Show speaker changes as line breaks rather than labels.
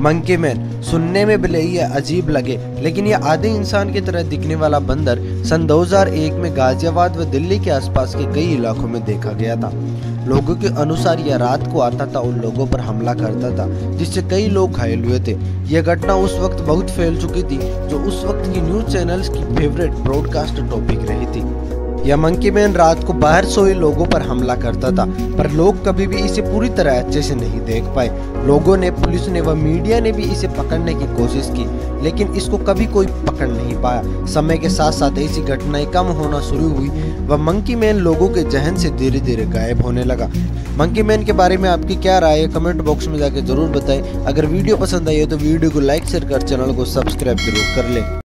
Monkey man सुनने में भले ही अजीब लगे, लेकिन यह आधे इंसान की तरह दिखने वाला बंदर सन 2001 में गाजियाबाद व दिल्ली के आसपास के कई इलाकों में देखा गया था। लोगों के अनुसार यह रात को आता था, उन लोगों पर हमला करता था, जिससे कई लोग घायल हुए थे। यह घटना उस वक्त बहुत फैल चुकी थी, जो उस वक्त की न्यूज चैनल्स की फेवरेट ब्रॉडकास्ट टॉपिक रही थी। यह मंकी मैन रात को बाहर सोए लोगों पर हमला करता था, पर लोग कभी भी इसे पूरी तरह अच्छे से नहीं देख पाए। लोगों ने, पुलिस ने व मीडिया ने भी इसे पकड़ने की कोशिश की, लेकिन इसको कभी कोई पकड़ नहीं पाया। समय के साथ साथ ऐसी घटनाएं कम होना शुरू हुई व मंकी मैन लोगों के जहन से धीरे धीरे गायब होने लगा। मंकी मैन के बारे में आपकी क्या राय है, कमेंट बॉक्स में जाकर जरूर बताएं। अगर वीडियो पसंद आई है तो वीडियो को लाइक शेयर कर चैनल को सब्सक्राइब जरूर कर लें।